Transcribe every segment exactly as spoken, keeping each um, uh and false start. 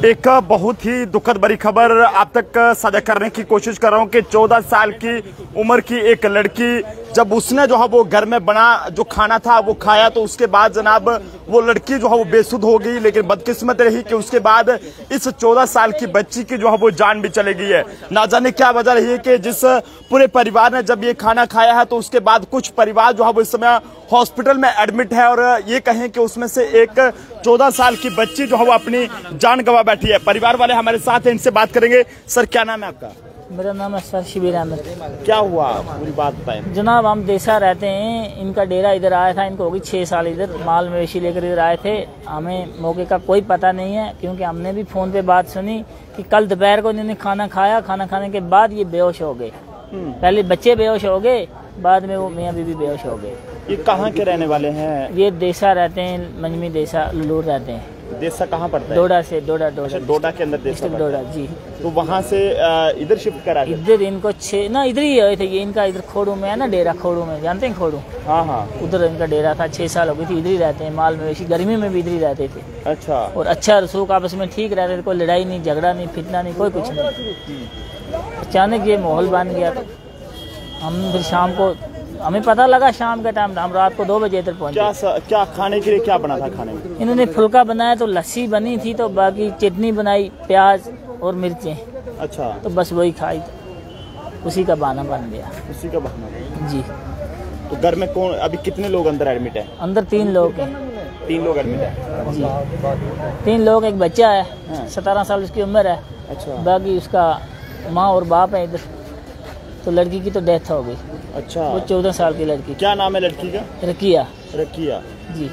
एक बहुत ही दुखद बड़ी खबर आप तक साझा करने की कोशिश कर रहा हूं कि चौदह साल की उम्र की एक लड़की जब उसने जो है वो घर में बना जो खाना था वो खाया तो उसके बाद जनाब वो लड़की जो है वो बेसुध हो गई। लेकिन बदकिस्मत रही कि उसके बाद इस चौदह साल की बच्ची की जो है वो जान भी चली गई है। ना जाने क्या वजह रही है कि जिस पूरे परिवार ने जब ये खाना खाया है तो उसके बाद कुछ परिवार जो है वो इस समय हॉस्पिटल में एडमिट है और ये कहें कि उसमें से एक चौदह साल की बच्ची जो है वो अपनी जान गंवा बैठी है। परिवार वाले हमारे साथ हैं, इनसे बात करेंगे। सर क्या नाम है आपका? मेरा नाम है सर शिबिर अहमद। क्या हुआ पूरी बात बताएं। जनाब हम देसा रहते हैं, इनका डेरा इधर आया था, इनको होगी छः साल इधर माल मवेशी लेकर इधर आए थे। हमें मौके का कोई पता नहीं है क्योंकि हमने भी फ़ोन पे बात सुनी कि कल दोपहर को इन्होंने खाना खाया, खाना खाने के बाद ये बेहोश हो गए। पहले बच्चे बेहोश हो गए, बाद में वो मियाँ बीवी बेहोश हो गए। ये कहाँ के रहने वाले हैं? ये देसा रहते हैं, मंजमी देसा लूर रहते हैं। देसा कहाँ पड़ता है? डोडा से डोडा डोडा डोडा के अंदर देसा डोडा जी। तो वहाँ से इधर शिफ्ट करा? इधर इनको छः ना इधर ही आए थे। ये इनका इधर खोड़ू में है ना डेरा, खोड़ू में जानते हैं खोड़ू? हाँ हाँ, उधर इनका डेरा था। छः साल हो गई थी इधर ही रहते हैं, माल मवेशी गर्मी में भी इधर ही रहते थे। अच्छा। और अच्छा रसूख आपस में ठीक रहते थे, कोई लड़ाई नहीं, झगड़ा नहीं, फितना नहीं, कोई कुछ नहीं। अचानक ये माहौल बन गया तो हम फिर शाम को हमें पता लगा, शाम के टाइम हम रात को दो बजे इधर पहुंचे। क्या क्या खाने के लिए क्या बना था? खाने में इन्होंने फुल्का बनाया तो लस्सी बनी थी, तो बाकी चटनी बनाई, प्याज और मिर्चें। अच्छा। तो बस वही खाई, उसी का बहाना बन गया। उसी का बहाना जी। तो घर में कौन अभी कितने लोग अंदर एडमिट है? अंदर तीन लोग हैं। तीन लोग एडमिट है जी। तीन लोग, एक बच्चा है सतारह साल उसकी उम्र है। अच्छा। बाकी उसका माँ और बाप है इधर। तो लड़की की तो डेथ हो गई। अच्छा। वो चौदह साल की लड़की। क्या नाम है लड़की का? रकिया। रकिया जी।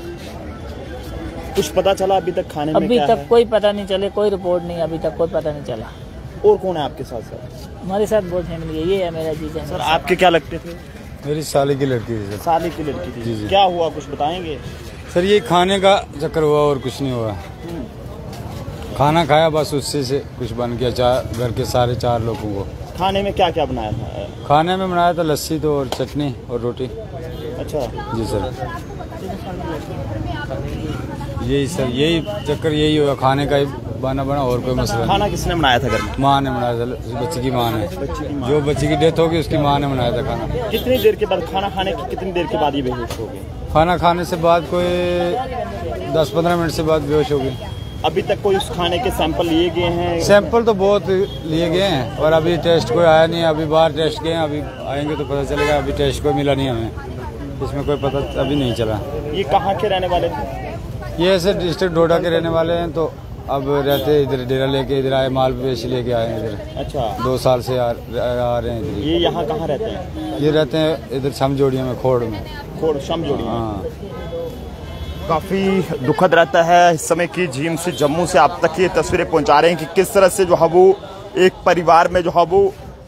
कुछ पता चला अभी तक खाने में? अभी क्या तक है? कोई पता नहीं चले, कोई रिपोर्ट नहीं, अभी तक कोई पता नहीं चला। और कौन है आपके साथ? सर हमारे साथ बहुत फैमिली है, ये है मेरा जीजा। सर आपके क्या लगते थे? मेरी साली की लड़की थी सर। साली की लड़की थी? जी जी। क्या हुआ कुछ बताएंगे? सर ये खाने का चक्कर हुआ और कुछ नहीं हुआ। खाना खाया बस, उससे से कुछ बन गया। चार घर के सारे चार लोगों को। खाने में क्या क्या बनाया था? खाने में बनाया था लस्सी तो और चटनी और रोटी। अच्छा जी सर। यही सर, यही चक्कर यही हुआ, खाने का ही बना बना, और कोई मसला। खाना किसने बनाया था घर में? माँ ने बनाया था, बच्ची की माँ ने। जो बच्ची की डेथ होगी उसकी माँ ने बनाया था खाना। कितनी देर के बाद खाना खाने की कितनी देर के बाद ये बेहोश हो गए? खाना खाने से बाद कोई दस पंद्रह मिनट से बाद बेहोश हो गई। अभी तक कोई उस खाने के सैंपल लिए गए हैं? सैंपल तो बहुत लिए गए हैं और अभी टेस्ट कोई आया नहीं। अभी बाहर टेस्ट गए हैं, अभी आएंगे तो पता चलेगा। अभी टेस्ट कोई मिला नहीं हमें, इसमें कोई पता अभी नहीं चला। ये कहाँ के रहने वाले थे? ये ऐसे डिस्ट्रिक्ट डोडा के रहने वाले हैं। तो अब रहते इधर, डेरा लेके इधर आए, माल मवेशी लेके आए इधर। अच्छा। दो साल से आ, आ रहे हैं इधर। ये यहाँ कहाँ रहते हैं? ये रहते हैं इधर समझोड़िया में, खोड़ में। खोड़ समझोड़िया। हाँ। काफ़ी दुखद रहता है इस समय की जीएमसी जम्मू से आप तक ये तस्वीरें पहुंचा रहे हैं कि किस तरह से जो है वो एक परिवार में जो है वो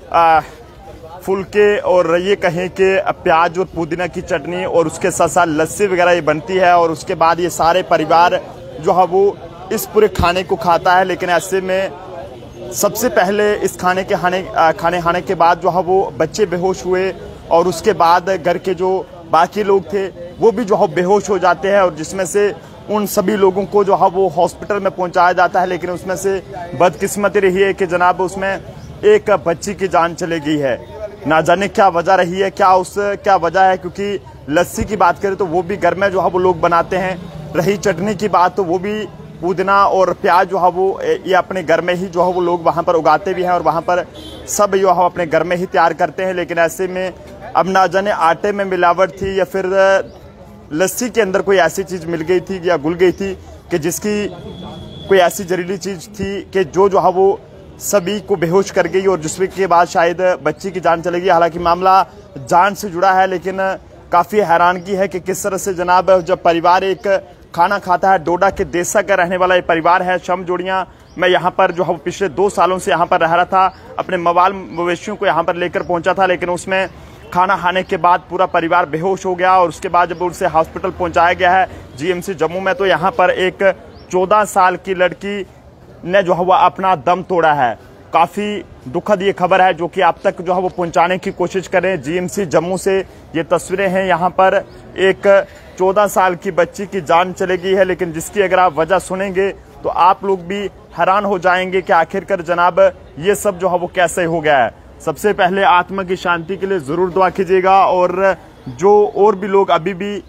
फुलके और ये कहें कि प्याज और पुदीना की चटनी और उसके साथ साथ लस्सी वगैरह ये बनती है और उसके बाद ये सारे परिवार जो है वो इस पूरे खाने को खाता है। लेकिन ऐसे में सबसे पहले इस खाने के खाने खाने खाने के बाद जो है वो बच्चे बेहोश हुए और उसके बाद घर के जो बाकी लोग थे वो भी जो है बेहोश हो जाते हैं और जिसमें से उन सभी लोगों को जो है वो हॉस्पिटल में पहुंचाया जाता है। लेकिन उसमें से बदकिस्मती रही है कि जनाब उसमें एक बच्ची की जान चली गई है। ना जाने क्या वजह रही है, क्या उस क्या वजह है, क्योंकि लस्सी की बात करें तो वो भी घर में जो है वो लोग बनाते हैं। रही चटनी की बात तो वो भी पुदीना और प्याज जो है वो ये अपने घर में ही जो है वो लोग वहाँ पर उगाते भी हैं और वहाँ पर सब जो है अपने घर में ही तैयार करते हैं। लेकिन ऐसे में अब ना जाने आटे में मिलावट थी या फिर लस्सी के अंदर कोई ऐसी चीज़ मिल गई थी या घुल गई थी कि जिसकी कोई ऐसी जहरीली चीज़ थी कि जो जो है वो सभी को बेहोश कर गई और जिसके बाद शायद बच्ची की जान चलेगी। हालांकि मामला जान से जुड़ा है लेकिन काफ़ी हैरानगी है कि किस तरह से जनाब जब परिवार एक खाना खाता है। डोडा के देसा का रहने वाला ये परिवार है समझोड़िया। मैं यहाँ पर जो है पिछले दो सालों से यहाँ पर रह रहा था, अपने मवाल मवेशियों को यहाँ पर लेकर पहुँचा था। लेकिन उसमें खाना खाने के बाद पूरा परिवार बेहोश हो गया और उसके बाद जब उसे हॉस्पिटल पहुँचाया गया है जीएमसी जम्मू में तो यहाँ पर एक चौदह साल की लड़की ने जो है वह अपना दम तोड़ा है। काफ़ी दुखद ये खबर है जो कि आप तक जो है वो पहुंचाने की कोशिश करें। जीएमसी जम्मू से ये तस्वीरें हैं। यहाँ पर एक चौदह साल की बच्ची की जान चली गई है, लेकिन जिसकी अगर आप वजह सुनेंगे तो आप लोग भी हैरान हो जाएंगे कि आखिरकार जनाब ये सब जो है वो कैसे हो गया है। सबसे पहले आत्मा की शांति के लिए जरूर दुआ कीजिएगा, और जो और भी लोग अभी भी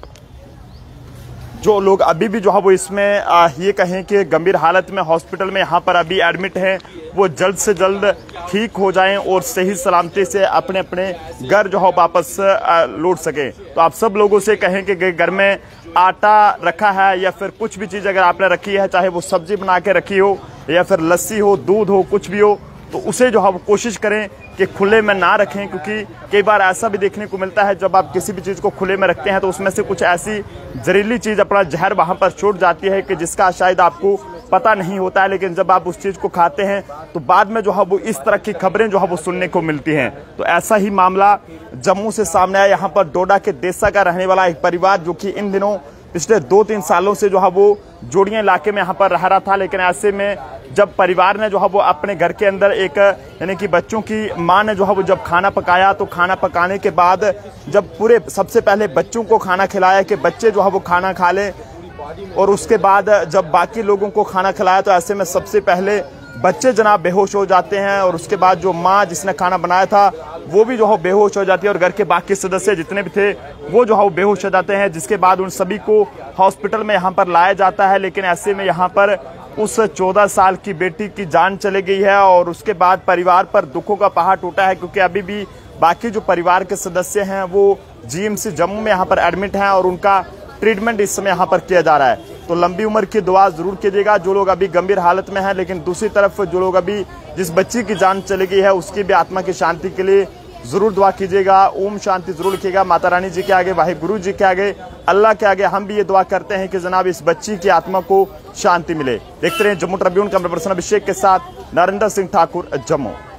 जो लोग अभी भी जो है वो इसमें आ, ये कहें कि गंभीर हालत में हॉस्पिटल में यहाँ पर अभी एडमिट हैं, वो जल्द से जल्द ठीक हो जाएं और सही सलामती से अपने अपने घर जो है वापस लौट सकें। तो आप सब लोगों से कहें कि घर में आटा रखा है या फिर कुछ भी चीज़ अगर आपने रखी है, चाहे वो सब्जी बना के रखी हो या फिर लस्सी हो, दूध हो, कुछ भी हो, तो उसे जो है वो कोशिश करें कि खुले में ना रखें, क्योंकि कई बार ऐसा भी देखने को मिलता है जब आप किसी भी चीज़ को खुले में रखते हैं तो उसमें से कुछ ऐसी जहरीली चीज़ अपना जहर वहां पर छोड़ जाती है कि जिसका शायद आपको पता नहीं होता है, लेकिन जब आप उस चीज़ को खाते हैं तो बाद में जो है वो इस तरह की खबरें जो है वो सुनने को मिलती हैं। तो ऐसा ही मामला जम्मू से सामने आया। यहाँ पर डोडा के देसा का रहने वाला एक परिवार जो कि इन दिनों पिछले दो तीन सालों से जो है वो जोड़ियां इलाके में यहाँ पर रह रहा था, लेकिन ऐसे में जब परिवार ने जो है वो अपने घर के अंदर एक यानी कि बच्चों की मां ने जो है वो जब खाना पकाया, तो खाना पकाने के बाद जब पूरे सबसे पहले बच्चों को खाना खिलाया कि बच्चे जो है वो खाना खा लें, और उसके बाद जब बाकी लोगों को खाना खिलाया तो ऐसे में सबसे पहले बच्चे जनाब बेहोश हो जाते हैं, और उसके बाद जो माँ जिसने खाना बनाया था वो भी जो है बेहोश हो जाती है, और घर के बाकी सदस्य जितने भी थे वो जो है वो बेहोश हो जाते हैं, जिसके बाद उन सभी को हॉस्पिटल में यहाँ पर लाया जाता है। लेकिन ऐसे में यहाँ पर उस चौदह साल की बेटी की जान चली गई है, और उसके बाद परिवार पर दुखों का पहाड़ टूटा है, क्योंकि अभी भी बाकी जो परिवार के सदस्य हैं वो जीएमसी जम्मू में यहाँ पर एडमिट हैं और उनका ट्रीटमेंट इस समय यहाँ पर किया जा रहा है। तो लंबी उम्र की दुआ जरूर कीजिएगा जो लोग अभी गंभीर हालत में हैं, लेकिन दूसरी तरफ जो लोग अभी जिस बच्ची की जान चली गई है उसकी भी आत्मा की शांति के लिए जरूर दुआ कीजिएगा। ओम शांति जरूर लिखिएगा। माता रानी जी के आगे, वाहिगुरु जी के आगे, अल्लाह के आगे हम भी ये दुआ करते हैं कि जनाब इस बच्ची की आत्मा को शांति मिले। देखते रहे Jammu Tribune, camera person Abhishek के साथ नरेंद्र सिंह ठाकुर, जम्मू।